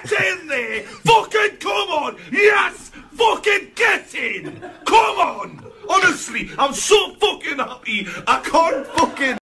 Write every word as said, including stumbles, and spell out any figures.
Get in there! Fucking come on! Yes! Fucking get in! Come on! Honestly, I'm so fucking happy. I can't fucking...